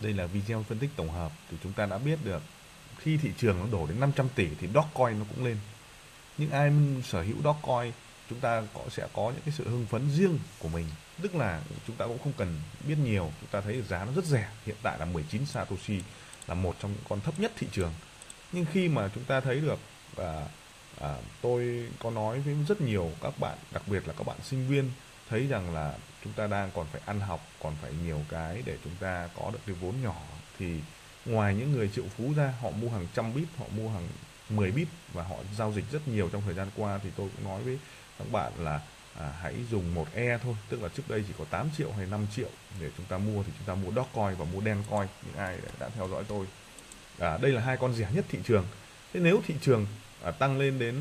Đây là video phân tích tổng hợp thì chúng ta đã biết được khi thị trường nó đổ đến 500 tỷ thì Dogecoin nó cũng lên. Những ai sở hữu Dogecoin, chúng ta sẽ có những cái sự hưng phấn riêng của mình. Tức là chúng ta cũng không cần biết nhiều, chúng ta thấy giá nó rất rẻ, hiện tại là 19 Satoshi, là một trong những con thấp nhất thị trường. Nhưng khi mà chúng ta thấy được, và tôi có nói với rất nhiều các bạn, đặc biệt là các bạn sinh viên, thấy rằng là chúng ta đang còn phải ăn học, còn phải nhiều cái để chúng ta có được cái vốn nhỏ, thì ngoài những người triệu phú ra, họ mua hàng trăm bit, họ mua hàng 10 bit và họ giao dịch rất nhiều trong thời gian qua, thì tôi cũng nói với các bạn là hãy dùng một E thôi, tức là trước đây chỉ có 8 triệu hay 5 triệu để chúng ta mua, thì chúng ta mua Dogecoin và mua Dencoin. Những ai đã theo dõi tôi, đây là hai con rẻ nhất thị trường. Thế nếu thị trường tăng lên đến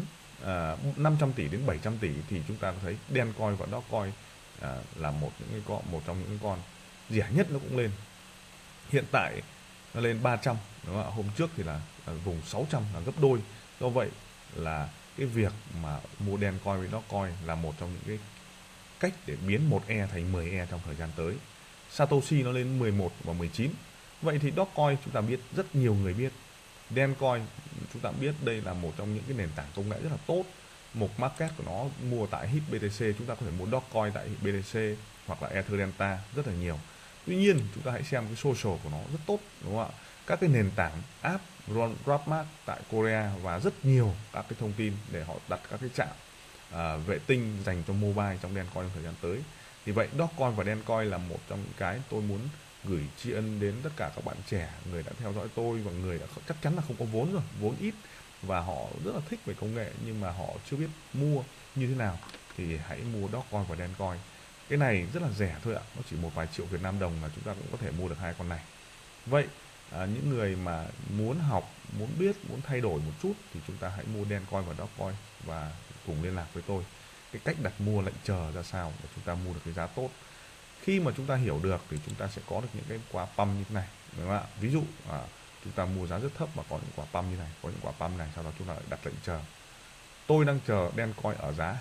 500 tỷ đến 700 tỷ thì chúng ta thấy Dencoin và Dogecoin là một trong những con rẻ nhất, nó cũng lên. Hiện tại nó lên 300, đúng không ạ? Hôm trước thì là vùng 600, là gấp đôi. Do vậy là cái việc mà mua Dencoin với Dogecoin là một trong những cái cách để biến một E thành 10 E trong thời gian tới. Satoshi nó lên 11 và 19. Vậy thì Dogecoin chúng ta biết, rất nhiều người biết. Dencoin chúng ta biết đây là một trong những cái nền tảng công nghệ rất là tốt. Một market của nó mua tại HIT BTC, chúng ta có thể mua Dogecoin tại HIT BTC hoặc là Ether Delta rất là nhiều. Tuy nhiên chúng ta hãy xem cái social của nó rất tốt, đúng không ạ? Các cái nền tảng app Grabmark tại Korea và rất nhiều các cái thông tin để họ đặt các cái trạm vệ tinh dành cho mobile trong Dencoin trong thời gian tới. Thì vậy Dogecoin và Dencoin là một trong những cái tôi muốn gửi tri ân đến tất cả các bạn trẻ, người đã theo dõi tôi và người đã chắc chắn là không có vốn rồi, vốn ít và họ rất là thích về công nghệ nhưng mà họ chưa biết mua như thế nào, thì hãy mua Dogecoin và Dencoin. Cái này rất là rẻ thôi ạ, nó chỉ một vài triệu Việt Nam đồng là chúng ta cũng có thể mua được hai con này. Vậy những người mà muốn học, muốn biết, muốn thay đổi một chút thì chúng ta hãy mua Dencoin và Dogecoin và cùng liên lạc với tôi. Cái cách đặt mua lệnh chờ ra sao để chúng ta mua được cái giá tốt. Khi mà chúng ta hiểu được thì chúng ta sẽ có được những cái quả pump như thế này, đúng không ạ? Ví dụ chúng ta mua giá rất thấp và có những quả pump như này, có những quả pump này, sau đó chúng ta lại đặt lệnh chờ. Tôi đang chờ Dencoin ở giá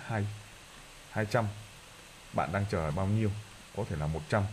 200, bạn đang chờ bao nhiêu? Có thể là 100.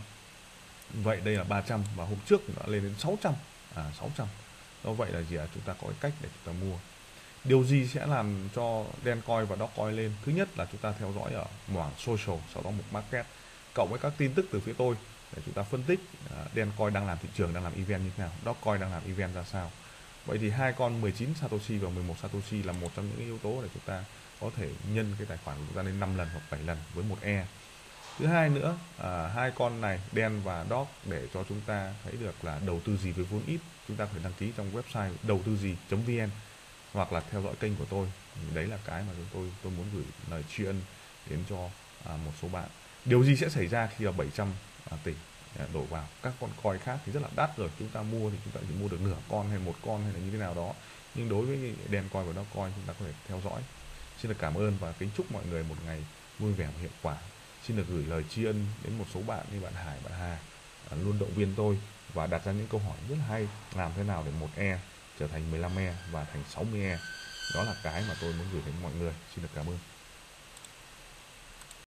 Vậy đây là 300 và hôm trước thì nó lên đến 600. 600. Do vậy là gì ạ? Chúng ta có cái cách để chúng ta mua. Điều gì sẽ làm cho Dencoin và Dogecoin lên? Thứ nhất là chúng ta theo dõi ở mảng social, sau đó một market, cộng với các tin tức từ phía tôi để chúng ta phân tích Dencoin đang làm thị trường, đang làm event như thế nào, Dogecoin đang làm event ra sao. Vậy thì hai con 19 Satoshi và 11 Satoshi là một trong những yếu tố để chúng ta có thể nhân cái tài khoản của chúng ta lên 5 lần hoặc 7 lần với một E. Thứ hai nữa, hai con này Den và Dog để cho chúng ta thấy được là đầu tư gì với vốn ít, chúng ta phải đăng ký trong website đầu tư gì.vn hoặc là theo dõi kênh của tôi. Đấy là cái mà tôi muốn gửi lời tri ân đến cho một số bạn. Điều gì sẽ xảy ra khi là 700 tỷ đổ vào? Các con coin khác thì rất là đắt rồi, chúng ta mua thì chúng ta chỉ mua được nửa con hay một con hay là như thế nào đó, nhưng đối với Dencoin và Dogecoin chúng ta có thể theo dõi. Xin được cảm ơn và kính chúc mọi người một ngày vui vẻ và hiệu quả. Xin được gửi lời tri ân đến một số bạn như bạn Hải, bạn Hà luôn động viên tôi và đặt ra những câu hỏi rất là hay, làm thế nào để một E trở thành 15 E và thành 60 E. Đó là cái mà tôi muốn gửi đến mọi người. Xin được cảm ơn.